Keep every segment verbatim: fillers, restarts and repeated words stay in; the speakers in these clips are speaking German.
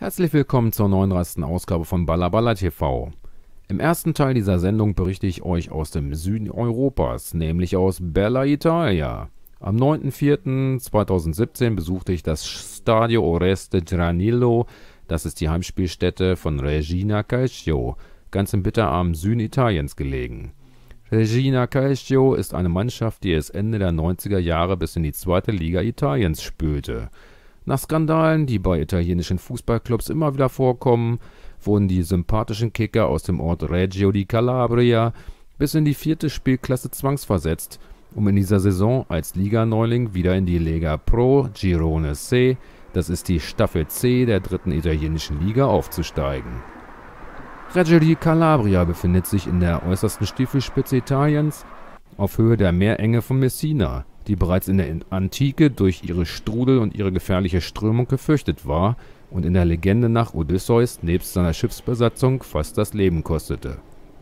Herzlich willkommen zur neununddreißigsten Ausgabe von Balla Balla T V. Im ersten Teil dieser Sendung berichte ich euch aus dem Süden Europas, nämlich aus Bella Italia. Am neunten vierten zweitausendsiebzehn besuchte ich das Stadio Oreste Granillo, das ist die Heimspielstätte von Reggina Calcio, ganz im bitterarmen Süden Italiens gelegen. Reggina Calcio ist eine Mannschaft, die es Ende der neunziger Jahre bis in die zweite Liga Italiens spülte. Nach Skandalen, die bei italienischen Fußballclubs immer wieder vorkommen, wurden die sympathischen Kicker aus dem Ort Reggio di Calabria bis in die vierte Spielklasse zwangsversetzt, um in dieser Saison als Liganeuling wieder in die Lega Pro Girone C, das ist die Staffel C der dritten italienischen Liga, aufzusteigen. Reggio di Calabria befindet sich in der äußersten Stiefelspitze Italiens, auf Höhe der Meerenge von Messina, die bereits in der Antike durch ihre Strudel und ihre gefährliche Strömung gefürchtet war und in der Legende nach Odysseus nebst seiner Schiffsbesatzung fast das Leben kostete.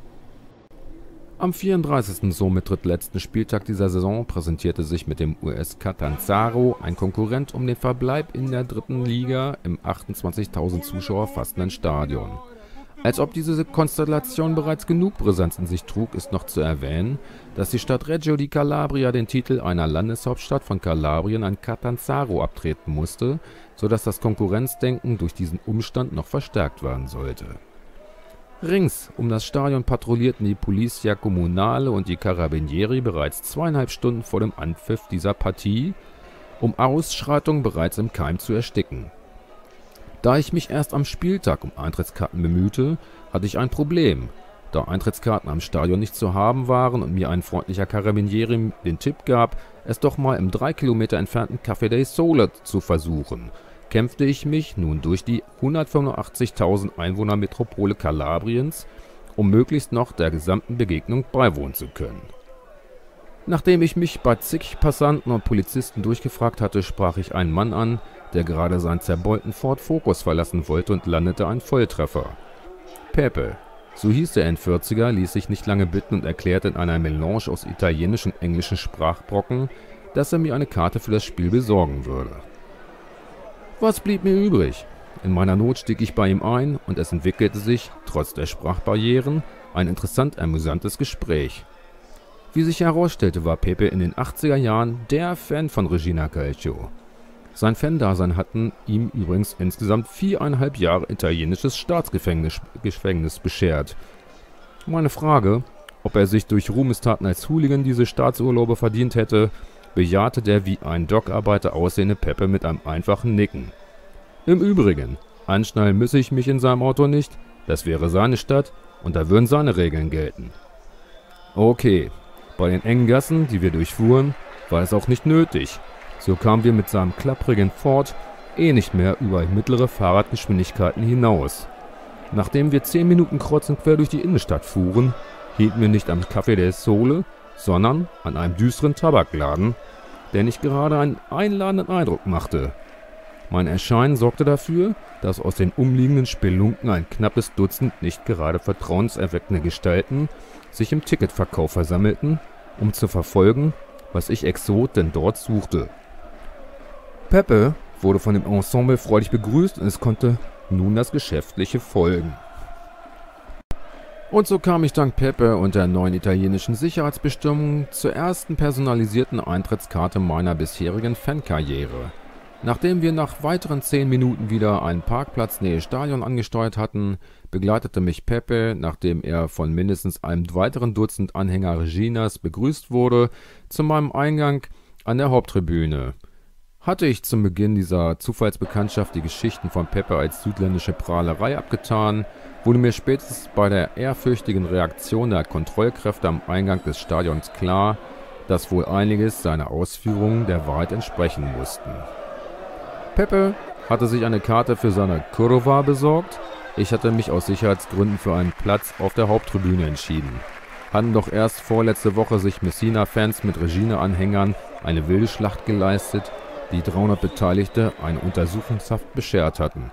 Am vierunddreißigsten somit drittletzten Spieltag dieser Saison präsentierte sich mit dem U S Catanzaro ein Konkurrent um den Verbleib in der dritten Liga im achtundzwanzigtausend Zuschauer fassenden Stadion. Als ob diese Konstellation bereits genug Brisanz in sich trug, ist noch zu erwähnen, dass die Stadt Reggio di Calabria den Titel einer Landeshauptstadt von Kalabrien an Catanzaro abtreten musste, sodass das Konkurrenzdenken durch diesen Umstand noch verstärkt werden sollte. Rings um das Stadion patrouillierten die Polizia Comunale und die Carabinieri bereits zweieinhalb Stunden vor dem Anpfiff dieser Partie, um Ausschreitungen bereits im Keim zu ersticken. Da ich mich erst am Spieltag um Eintrittskarten bemühte, hatte ich ein Problem. Da Eintrittskarten am Stadion nicht zu haben waren und mir ein freundlicher Carabinieri den Tipp gab, es doch mal im drei Kilometer entfernten Café dei Sole zu versuchen, kämpfte ich mich nun durch die hundertfünfundachtzigtausend Einwohner-Metropole Kalabriens, um möglichst noch der gesamten Begegnung beiwohnen zu können. Nachdem ich mich bei zig Passanten und Polizisten durchgefragt hatte, sprach ich einen Mann an, der gerade seinen zerbeulten Ford Focus verlassen wollte, und landete ein Volltreffer. Pepe, so hieß der Endvierziger, ließ sich nicht lange bitten und erklärte in einer Melange aus italienischen und englischen Sprachbrocken, dass er mir eine Karte für das Spiel besorgen würde. Was blieb mir übrig? In meiner Not stieg ich bei ihm ein und es entwickelte sich, trotz der Sprachbarrieren, ein interessant amüsantes Gespräch. Wie sich herausstellte, war Pepe in den achtziger Jahren der Fan von Reggina Calcio. Sein Fandasein hatten ihm übrigens insgesamt viereinhalb Jahre italienisches Staatsgefängnis Gefängnis beschert. Meine Frage, ob er sich durch Ruhmestaten als Hooligan diese Staatsurlaube verdient hätte, bejahte der wie ein Dockarbeiter aussehende Pepe mit einem einfachen Nicken. Im Übrigen, anschnallen müsse ich mich in seinem Auto nicht, das wäre seine Stadt und da würden seine Regeln gelten. Okay, bei den engen Gassen, die wir durchfuhren, war es auch nicht nötig. So kamen wir mit seinem klapprigen Ford eh nicht mehr über mittlere Fahrradgeschwindigkeiten hinaus. Nachdem wir zehn Minuten kreuz und quer durch die Innenstadt fuhren, hielten wir nicht am Café dei Sole, sondern an einem düsteren Tabakladen, der nicht gerade einen einladenden Eindruck machte. Mein Erscheinen sorgte dafür, dass aus den umliegenden Spelunken ein knappes Dutzend nicht gerade vertrauenserweckende Gestalten sich im Ticketverkauf versammelten, um zu verfolgen, was ich Exot denn dort suchte. Pepe wurde von dem Ensemble freudig begrüßt und es konnte nun das Geschäftliche folgen. Und so kam ich dank Pepe und der neuen italienischen Sicherheitsbestimmungen zur ersten personalisierten Eintrittskarte meiner bisherigen Fankarriere. Nachdem wir nach weiteren zehn Minuten wieder einen Parkplatz nähe Stadion angesteuert hatten, begleitete mich Pepe, nachdem er von mindestens einem weiteren Dutzend Anhänger Regginas begrüßt wurde, zu meinem Eingang an der Haupttribüne. Hatte ich zum Beginn dieser Zufallsbekanntschaft die Geschichten von Pepe als südländische Prahlerei abgetan, wurde mir spätestens bei der ehrfürchtigen Reaktion der Kontrollkräfte am Eingang des Stadions klar, dass wohl einiges seiner Ausführungen der Wahrheit entsprechen mussten. Pepe hatte sich eine Karte für seine Curva besorgt, ich hatte mich aus Sicherheitsgründen für einen Platz auf der Haupttribüne entschieden. Hatten doch erst vorletzte Woche sich Messina-Fans mit Reggina-Anhängern eine wilde Schlacht geleistet, die dreihundert Beteiligte eine Untersuchungshaft beschert hatten.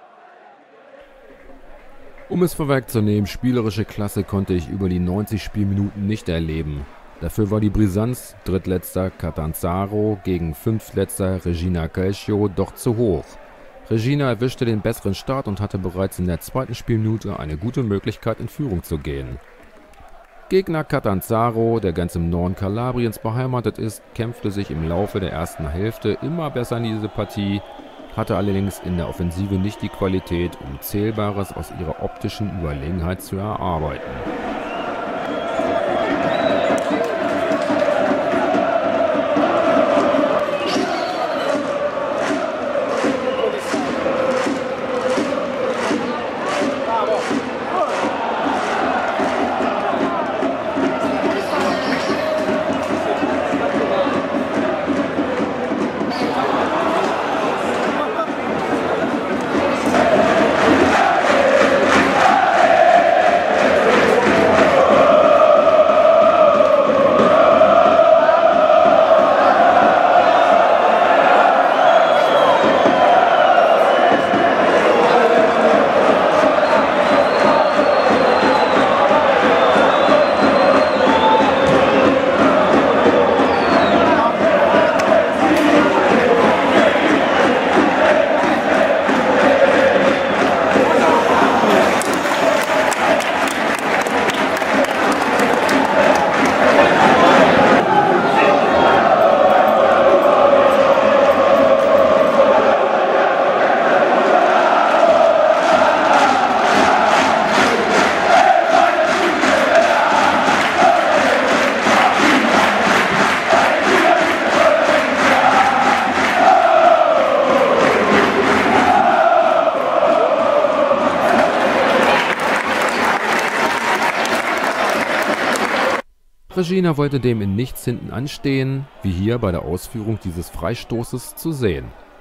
Um es vorwegzunehmen, spielerische Klasse konnte ich über die neunzig Spielminuten nicht erleben. Dafür war die Brisanz drittletzter Catanzaro gegen fünftletzter Reggina Calcio doch zu hoch. Regina erwischte den besseren Start und hatte bereits in der zweiten Spielminute eine gute Möglichkeit, in Führung zu gehen. Gegner Catanzaro, der ganz im Norden Kalabriens beheimatet ist, kämpfte sich im Laufe der ersten Hälfte immer besser in diese Partie, hatte allerdings in der Offensive nicht die Qualität, um Zählbares aus ihrer optischen Überlegenheit zu erarbeiten. Regina wollte dem in nichts hinten anstehen, wie hier bei der Ausführung dieses Freistoßes zu sehen.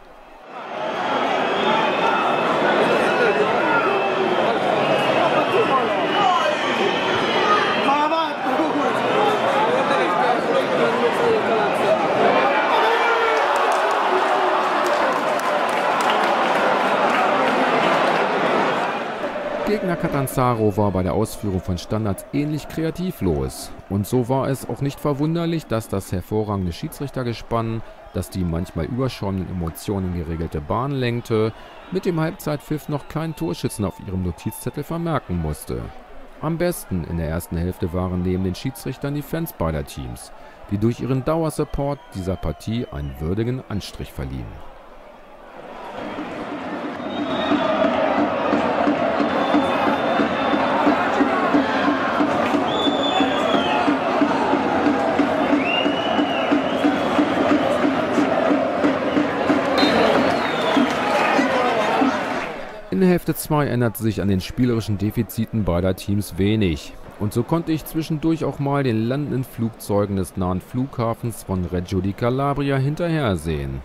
Gegner Catanzaro war bei der Ausführung von Standards ähnlich kreativlos. Und so war es auch nicht verwunderlich, dass das hervorragende Schiedsrichtergespann, das die manchmal überschäumenden Emotionen geregelte Bahn lenkte, mit dem Halbzeitpfiff noch keinen Torschützen auf ihrem Notizzettel vermerken musste. Am besten in der ersten Hälfte waren neben den Schiedsrichtern die Fans beider Teams, die durch ihren Dauersupport dieser Partie einen würdigen Anstrich verliehen. In der Hälfte zwei änderte sich an den spielerischen Defiziten beider Teams wenig. Und so konnte ich zwischendurch auch mal den landenden Flugzeugen des nahen Flughafens von Reggio di Calabria hinterhersehen.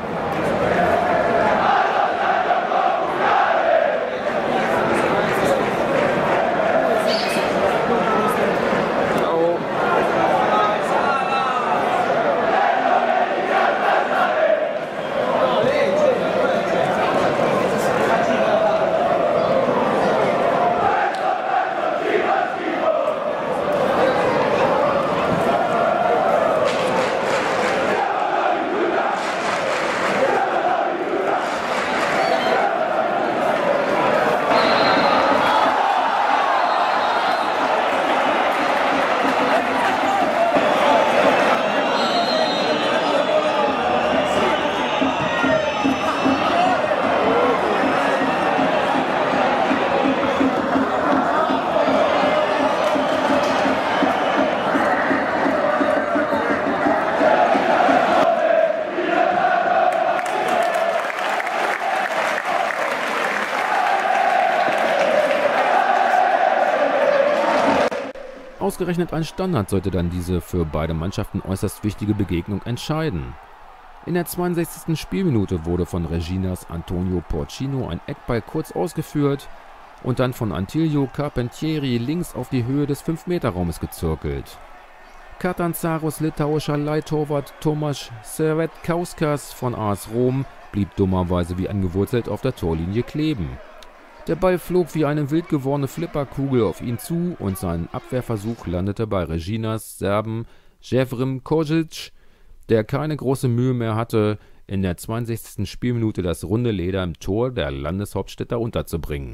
Ausgerechnet ein Standard sollte dann diese für beide Mannschaften äußerst wichtige Begegnung entscheiden. In der zweiundsechzigsten Spielminute wurde von Reginas Antonio Porcino ein Eckball kurz ausgeführt und dann von Antilio Carpentieri links auf die Höhe des fünf Meter Raumes gezirkelt. Catanzaros litauischer Leihtorwart Tomasz Servetkauskas von A S Rom blieb dummerweise wie angewurzelt auf der Torlinie kleben. Der Ball flog wie eine wild gewordene Flipperkugel auf ihn zu und sein Abwehrversuch landete bei Reginas Serben Jevrim Kojic, der keine große Mühe mehr hatte, in der zweiundsechzigsten Spielminute das runde Leder im Tor der Landeshauptstädter unterzubringen.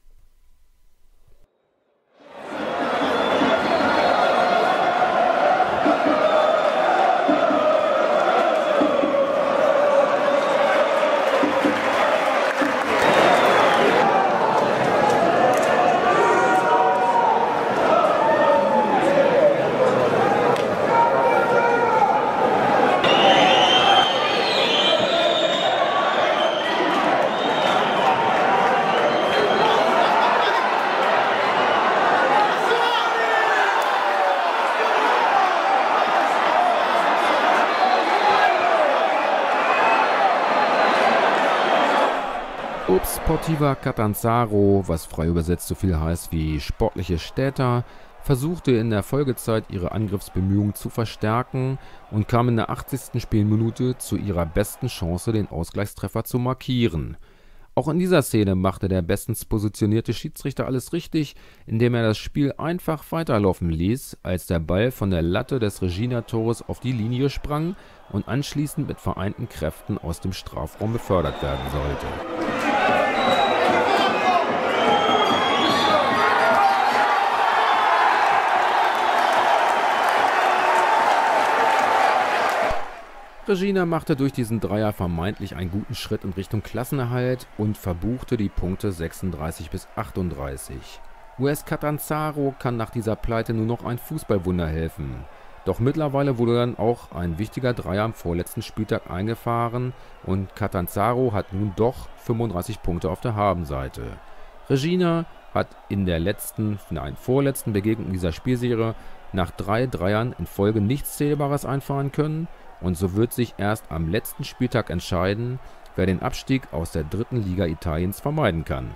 Ups Sportiva Catanzaro, was frei übersetzt so viel heißt wie sportliche Städter, versuchte in der Folgezeit ihre Angriffsbemühungen zu verstärken und kam in der achtzigsten Spielminute zu ihrer besten Chance, den Ausgleichstreffer zu markieren. Auch in dieser Szene machte der bestens positionierte Schiedsrichter alles richtig, indem er das Spiel einfach weiterlaufen ließ, als der Ball von der Latte des Regina-Tores auf die Linie sprang und anschließend mit vereinten Kräften aus dem Strafraum befördert werden sollte. Regina machte durch diesen Dreier vermeintlich einen guten Schritt in Richtung Klassenerhalt und verbuchte die Punkte sechsunddreißig bis achtunddreißig. U S Catanzaro kann nach dieser Pleite nur noch ein Fußballwunder helfen. Doch mittlerweile wurde dann auch ein wichtiger Dreier am vorletzten Spieltag eingefahren und Catanzaro hat nun doch fünfunddreißig Punkte auf der Habenseite. Regina hat in der letzten, nein, vorletzten Begegnung dieser Spielserie nach drei Dreiern in Folge nichts Zählbares einfahren können. Und so wird sich erst am letzten Spieltag entscheiden, wer den Abstieg aus der dritten Liga Italiens vermeiden kann.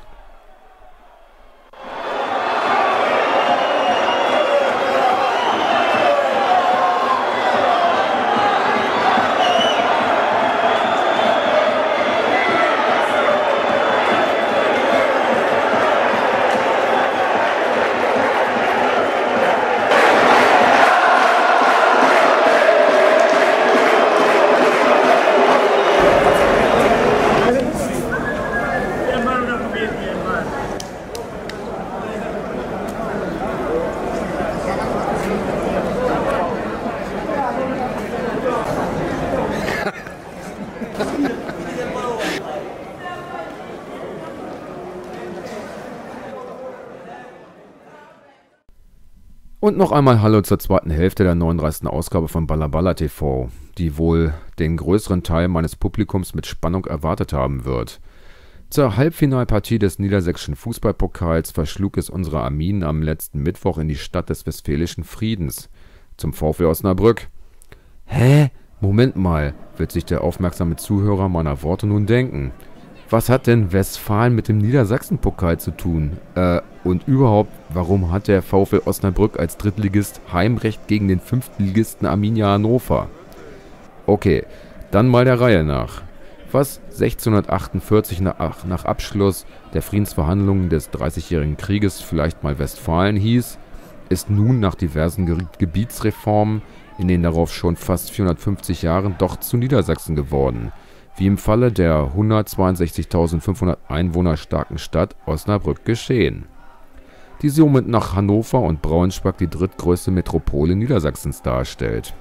Und noch einmal Hallo zur zweiten Hälfte der neununddreißigsten Ausgabe von Balla T V, die wohl den größeren Teil meines Publikums mit Spannung erwartet haben wird. Zur Halbfinalpartie des niedersächsischen Fußballpokals verschlug es unsere Arminen am letzten Mittwoch in die Stadt des Westfälischen Friedens, zum VfL Osnabrück. Hä? Moment mal, wird sich der aufmerksame Zuhörer meiner Worte nun denken. Was hat denn Westfalen mit dem Niedersachsen-Pokal zu tun? Äh, und überhaupt, warum hat der VfL Osnabrück als Drittligist Heimrecht gegen den Fünftligisten Arminia Hannover? Okay, dann mal der Reihe nach. Was sechzehnhundertachtundvierzig nach, nach Abschluss der Friedensverhandlungen des Dreißigjährigen Krieges vielleicht mal Westfalen hieß, ist nun nach diversen Ge Gebietsreformen in den darauf schon fast vierhundertfünfzig Jahren doch zu Niedersachsen geworden, wie im Falle der hundertzweiundsechzigtausendfünfhundert Einwohner starken Stadt Osnabrück geschehen, die somit nach Hannover und Braunschweig die drittgrößte Metropole Niedersachsens darstellt.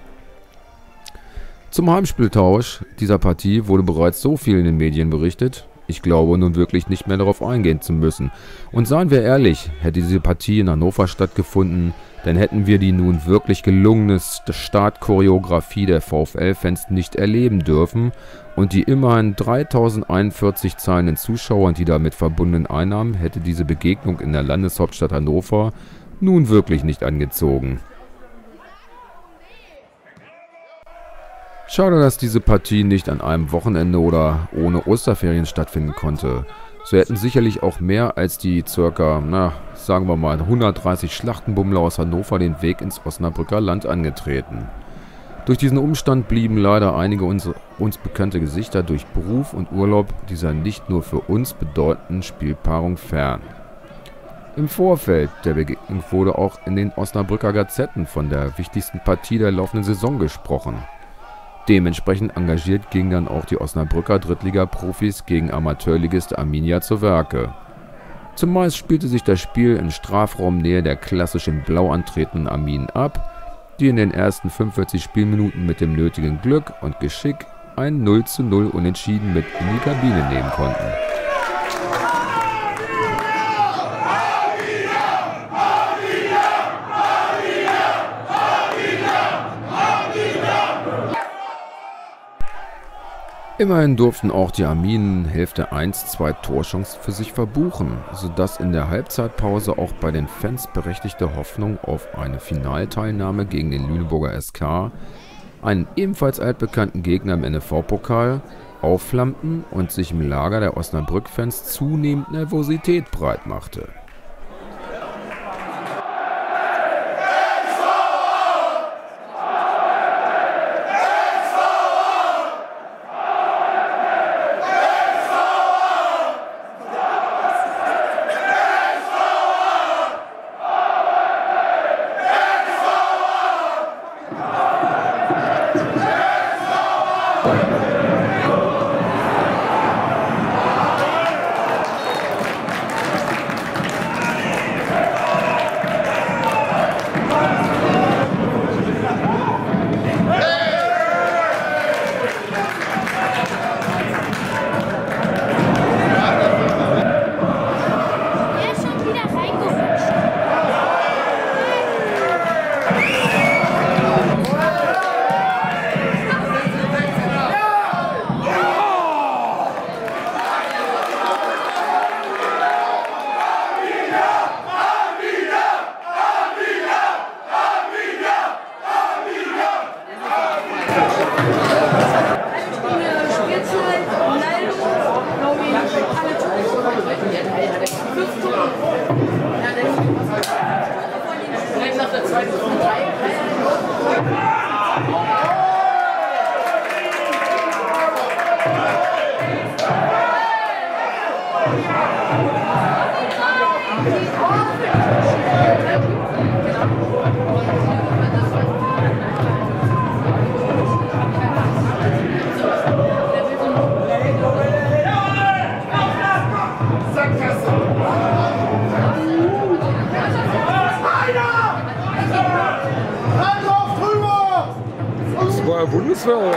Zum Heimspieltausch dieser Partie wurde bereits so viel in den Medien berichtet, ich glaube nun wirklich nicht mehr darauf eingehen zu müssen. Und seien wir ehrlich, hätte diese Partie in Hannover stattgefunden, dann hätten wir die nun wirklich gelungene Startchoreografie der VfL-Fans nicht erleben dürfen und die immerhin dreitausendeinundvierzig zahlenden Zuschauer und die damit verbundenen Einnahmen hätte diese Begegnung in der Landeshauptstadt Hannover nun wirklich nicht angezogen. Schade, dass diese Partie nicht an einem Wochenende oder ohne Osterferien stattfinden konnte. So hätten sicherlich auch mehr als die circa, na, sagen wir mal, hundertdreißig Schlachtenbummler aus Hannover den Weg ins Osnabrücker Land angetreten. Durch diesen Umstand blieben leider einige uns, uns bekannte Gesichter durch Beruf und Urlaub dieser nicht nur für uns bedeutenden Spielpaarung fern. Im Vorfeld der Begegnung wurde auch in den Osnabrücker Gazetten von der wichtigsten Partie der laufenden Saison gesprochen. Dementsprechend engagiert gingen dann auch die Osnabrücker Drittliga-Profis gegen Amateurligist Arminia zu Werke. Zumeist spielte sich das Spiel in Strafraumnähe der klassischen blau antretenden Arminen ab, die in den ersten fünfundvierzig Spielminuten mit dem nötigen Glück und Geschick ein null zu null Unentschieden mit in die Kabine nehmen konnten. Immerhin durften auch die Arminen Hälfte eins zwei Torchancen für sich verbuchen, sodass in der Halbzeitpause auch bei den Fans berechtigte Hoffnung auf eine Finalteilnahme gegen den Lüneburger S K, einen ebenfalls altbekannten Gegner im N F V-Pokal, aufflammten und sich im Lager der Osnabrück-Fans zunehmend Nervosität breitmachte. Bundeswehr.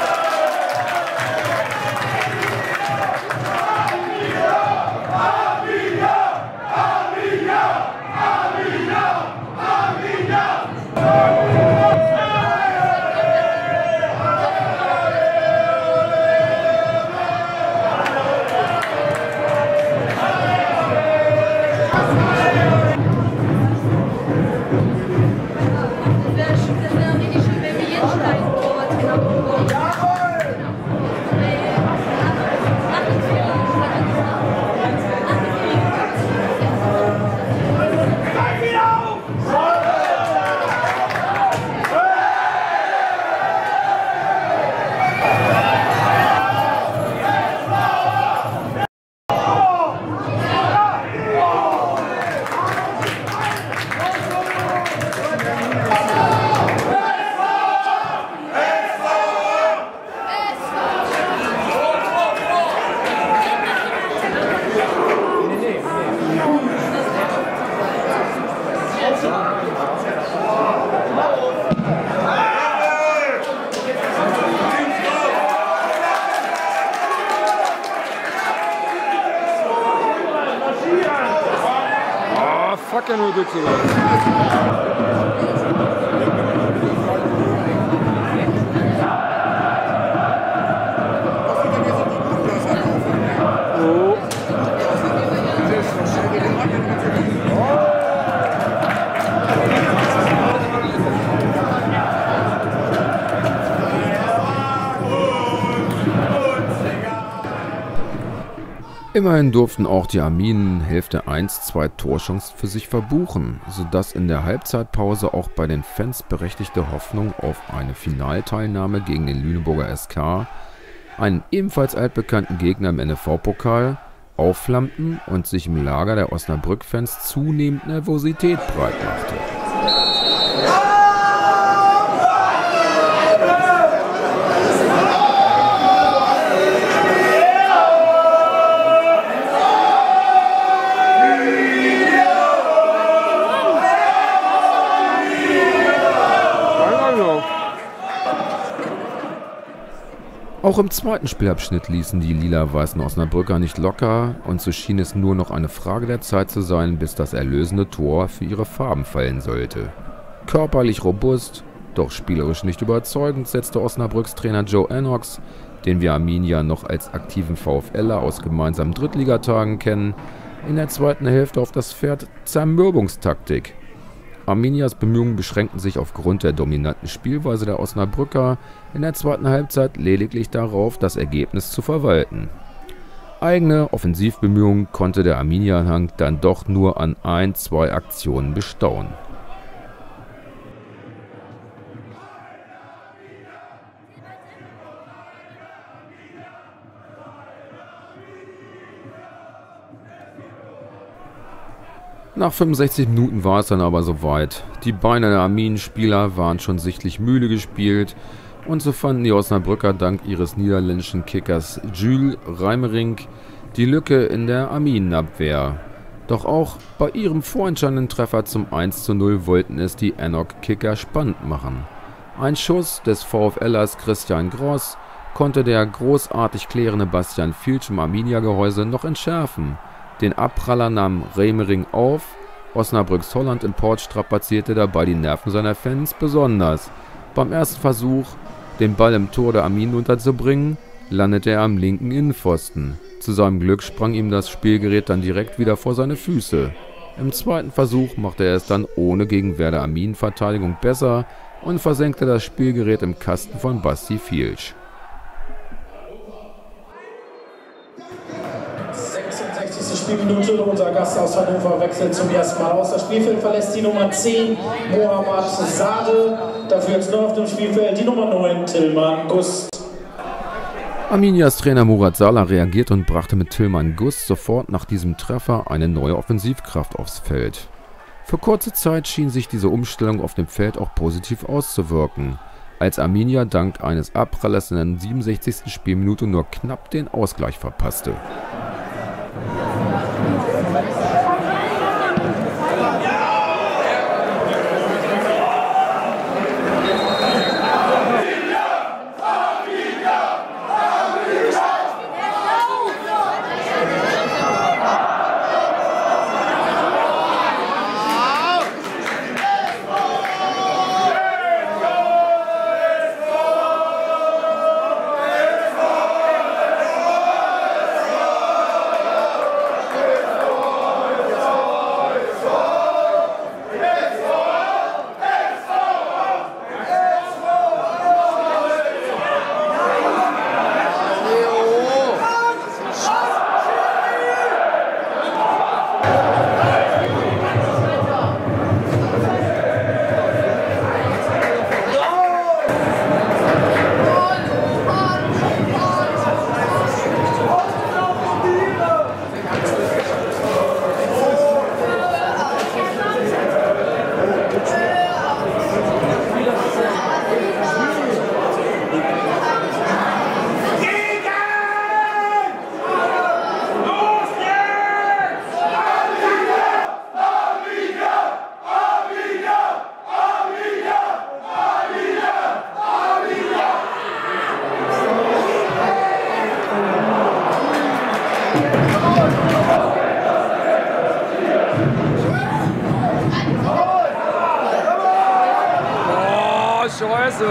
Fucking ridiculous. Immerhin durften auch die Arminen Hälfte eins zwei Torchancen für sich verbuchen, sodass in der Halbzeitpause auch bei den Fans berechtigte Hoffnung auf eine Finalteilnahme gegen den Lüneburger S K, einen ebenfalls altbekannten Gegner im N F V-Pokal, aufflammten und sich im Lager der Osnabrück-Fans zunehmend Nervosität breitmachte. Auch im zweiten Spielabschnitt ließen die lila-weißen Osnabrücker nicht locker und so schien es nur noch eine Frage der Zeit zu sein, bis das erlösende Tor für ihre Farben fallen sollte. Körperlich robust, doch spielerisch nicht überzeugend, setzte Osnabrücks Trainer Joe Ennox, den wir Arminia noch als aktiven VfLer aus gemeinsamen Drittligatagen kennen, in der zweiten Hälfte auf das Pferd Zermürbungstaktik. Arminias Bemühungen beschränkten sich aufgrund der dominanten Spielweise der Osnabrücker in der zweiten Halbzeit lediglich darauf, das Ergebnis zu verwalten. Eigene Offensivbemühungen konnte der Arminia-Anhang dann doch nur an ein, zwei Aktionen bestaunen. Nach fünfundsechzig Minuten war es dann aber soweit. Die Beine der Arminen-Spieler waren schon sichtlich müde gespielt und so fanden die Osnabrücker dank ihres niederländischen Kickers Jules Reimerink die Lücke in der Arminenabwehr. Doch auch bei ihrem vorentscheidenden Treffer zum eins zu null wollten es die Ennock-Kicker spannend machen. Ein Schuss des VfLers Christian Gross konnte der großartig klärende Bastian Filch im Arminia-Gehäuse noch entschärfen. Den Abpraller nahm Reimerink auf, Osnabrücks Holland Import strapazierte dabei die Nerven seiner Fans besonders. Beim ersten Versuch, den Ball im Tor der Arminen unterzubringen, landete er am linken Innenpfosten. Zu seinem Glück sprang ihm das Spielgerät dann direkt wieder vor seine Füße. Im zweiten Versuch machte er es dann ohne Gegenwehr der Arminen-Verteidigung besser und versenkte das Spielgerät im Kasten von Basti Filch. Spielminute. Unser Gast aus Hannover wechselt zum ersten Mal aus. Das Spielfeld verlässt die Nummer zehn, Mohammad Sade. Dafür jetzt nur auf dem Spielfeld die Nummer neun, Tillmann Gust. Arminias Trainer Murat Sala reagierte und brachte mit Tillmann Gust sofort nach diesem Treffer eine neue Offensivkraft aufs Feld. Für kurze Zeit schien sich diese Umstellung auf dem Feld auch positiv auszuwirken, als Arminia dank eines Abprallers in der siebenundsechzigsten Spielminute nur knapp den Ausgleich verpasste. Oh, Scheiße!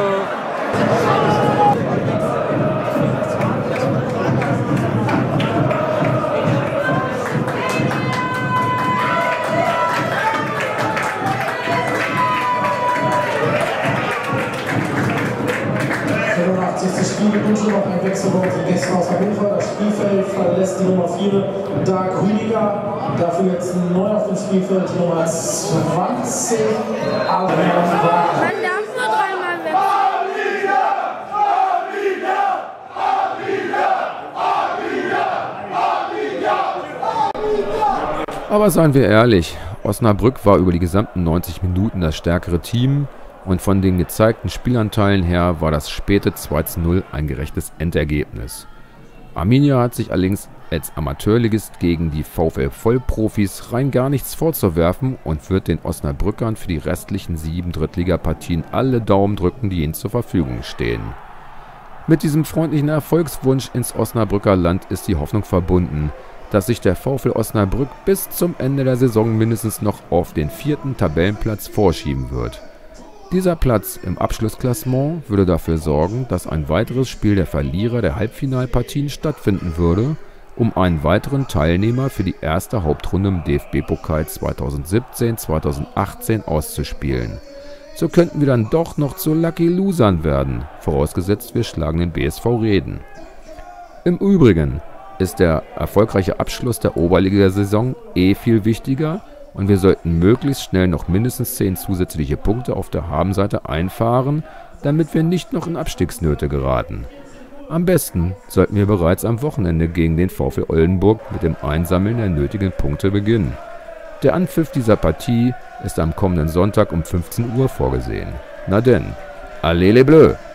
fünfundachtzigste Spielminute, noch ein Wechsel bei unseren Gästen aus Hannover. Das Spielfeld verlässt die Nummer vier, Dark Rüdiger. Dafür jetzt neu auf dem Spielfeld die Nummer zwanzig, Adrian Wagner. Man darf nur dreimal wechseln. Aber seien wir ehrlich, Osnabrück war über die gesamten neunzig Minuten das stärkere Team und von den gezeigten Spielanteilen her war das späte zwei zu null ein gerechtes Endergebnis. Arminia hat sich allerdings als Amateurligist gegen die VfL-Vollprofis rein gar nichts vorzuwerfen und wird den Osnabrückern für die restlichen sieben Drittligapartien alle Daumen drücken, die ihnen zur Verfügung stehen. Mit diesem freundlichen Erfolgswunsch ins Osnabrücker Land ist die Hoffnung verbunden, dass sich der VfL Osnabrück bis zum Ende der Saison mindestens noch auf den vierten Tabellenplatz vorschieben wird. Dieser Platz im Abschlussklassement würde dafür sorgen, dass ein weiteres Spiel der Verlierer der Halbfinalpartien stattfinden würde, um einen weiteren Teilnehmer für die erste Hauptrunde im D F B-Pokal zweitausendsiebzehn zweitausendachtzehn auszuspielen. So könnten wir dann doch noch zu Lucky Losern werden, vorausgesetzt wir schlagen den B S V Reden. Im Übrigen ist der erfolgreiche Abschluss der Oberligasaison eh viel wichtiger und wir sollten möglichst schnell noch mindestens zehn zusätzliche Punkte auf der Habenseite einfahren, damit wir nicht noch in Abstiegsnöte geraten. Am besten sollten wir bereits am Wochenende gegen den VfL Oldenburg mit dem Einsammeln der nötigen Punkte beginnen. Der Anpfiff dieser Partie ist am kommenden Sonntag um fünfzehn Uhr vorgesehen. Na denn, allez les Bleus!